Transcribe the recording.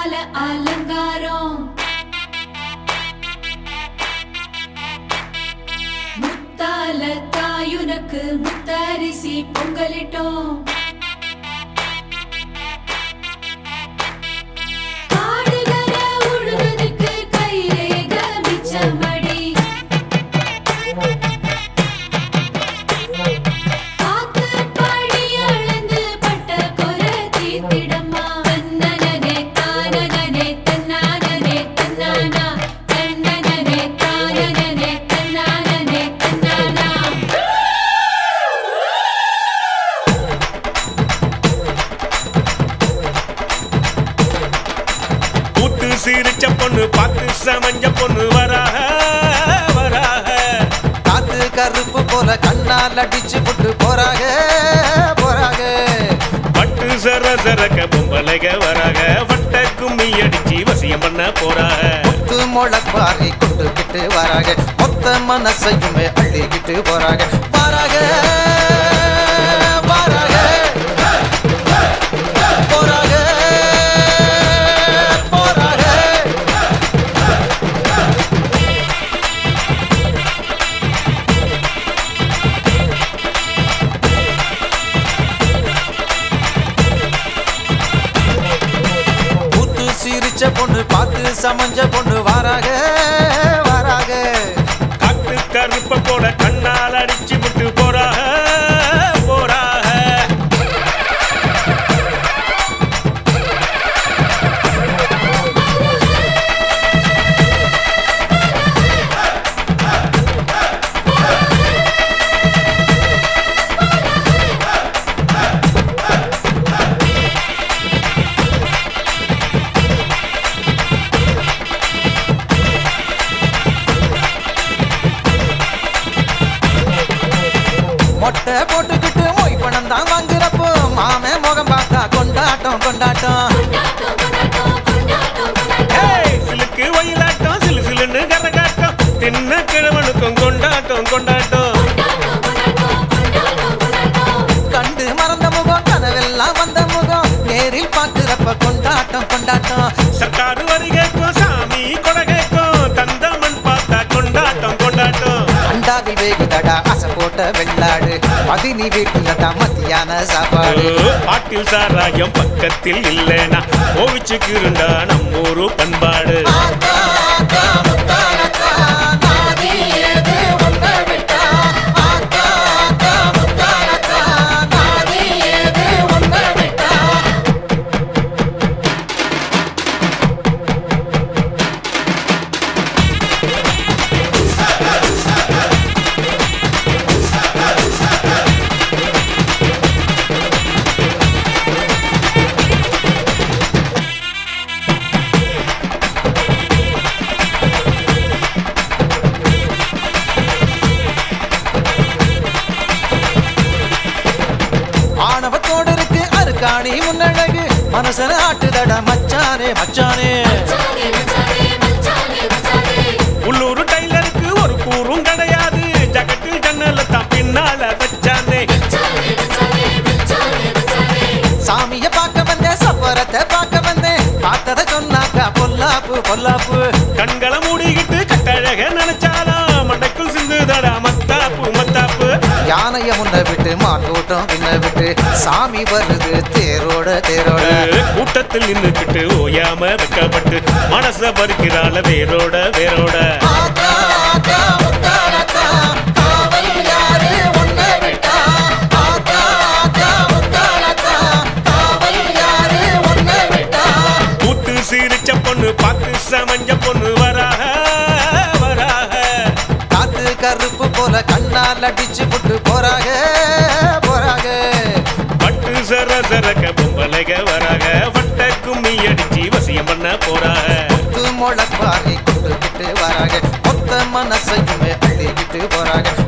முத்தால அலங்காரம் முத்தால தாயுனக்கு முத்தரிசி பொங்கலிட்டோம் காடுகர உழுதுக்கு கைரேக மிச்சமடி காத்து படி அளந்து பட்ட கொர தீத்திடமா தன்னனனே தானனனே தன்னானனே தன்னானா தன்னனனே தானனனே தன்னானனே தன்னானா கூத்து சிரிச்ச பொண்ணு பார்த்து சமஞ்ச பொண்ணு வராக வராக காத்து கருப்பு போல கண்ணால் அடிச்சு புட்டு போறாக போறாக பட்டு சர சரக்க பொம்பளைக வராக வட்ட கும்மி அடிச்சு வசியம் பண்ண போறாக முத்து முளப்பாரி கொண்டுகிட்டு வராக மொத்த மனசையுமே அள்ளிக்கிட்டு போறாக வராக வராக போறாக போறாக கூத்து சிரிச்ச பொண்ணு பார்த்து சமஞ்ச பொண்ணு வராக வராக காத்து கருப்ப போல கண்ணால் அடிச்சு விட்டு போறாக போறாக மொட்டை போட்டுக்கிட்டு மொய் பணம் தான் வாங்குறப்போ மாமே முகம் பார்த்தா கொண்டாட்டம் கொண்டாட்டம் ஏய், சிலுக்கு ஒயிலாட்டம் சிலு சிலுன்னு கரகாட்டம் தின்ன கிழவனுக்கும் கொண்டாட்டம் கொண்டாட்டம் கண்டு மறந்த முகம் கனவெல்லாம் வந்த முகம் நேரில் பார்க்கிறப்ப கொண்டாட்டம் கொண்டாட்டம் சர்க்காரு வரி கேட்கும் சாமி கொடை கேட்கும் தந்தமன் பார்த்தா கொண்டாட்டம் கொண்டாட்டம் அண்டாவில் வேகுதடா அசை போட்ட வெள்ளாடு பதினி வீட்டுல தான் மத்தியான சாப்பாடு பாட்டில் சாராயம் பக்கத்தில் இல்லைனா கோவிச்சுக்கு இருந்தா நம்மூரு பண்பாடு ஆத்தா, ஆத்தா, முத்தானத்தா, நாதி ஏது உன்னை விட்டா. ஆத்தா, ஆத்தா, முத்தானத்தா, நாதி ஏது உன்னை விட்டா. ஆணவத்தோடு இருக்கு அருக்காணி முன்னழகு மனசன ஆட்டுதடா மச்சானே மச்சானே உள்ளூர் டைலருக்கு ஒரு கூறும் கிடையாது ஜகத்தில் ஜன்னல தான் பின்னால வச்சானே சாமிய பார்க்க வந்தேன் சப்பரத்தை பார்க்க வந்தேன் பார்த்தத சொன்னாக்கா பொல்லாப்பு பொல்லாப்பு கண்களை மூடிக்கிட்டு கட்டழக நினைச்சாலும் மண்டைக்குள் சிந்துதடா மத்தாப்பு மத்தாப்பு யானைய முன்ன விட்டு மாட்டோட்டம் பின்ன விட்டு சாமி வருது தேரோட தேரோட கூட்டத்தில் நின்றுக்கிட்டு ஓயாம வெக்கப்பட்டு மனச பறிக்கிறாள வேரோட வேரோட ஆத்தா, ஆத்தா, முத்தானத்தா, காவல் யாரு உன்னை விட்டா. ஆத்தா, ஆத்தா, முத்தானத்தா, காவல் யாரு உன்னை விட்டா. கூத்து சிரிச்ச பொண்ணு பார்த்து சமஞ்ச பொண்ணு வராக வராக காத்து கருப்பு போல கண்ணால் அடிச்சு புட்டு போறாக போறாக பட்டு சர சரக்க பொம்பளைக வராக வட்ட கும்மி அடிச்சு வசியம் பண்ண போறாக முத்து முளப்பாரி கொண்டுகிட்டு வராக மொத்த மனசையுமே அள்ளிக்கிட்டு போறாக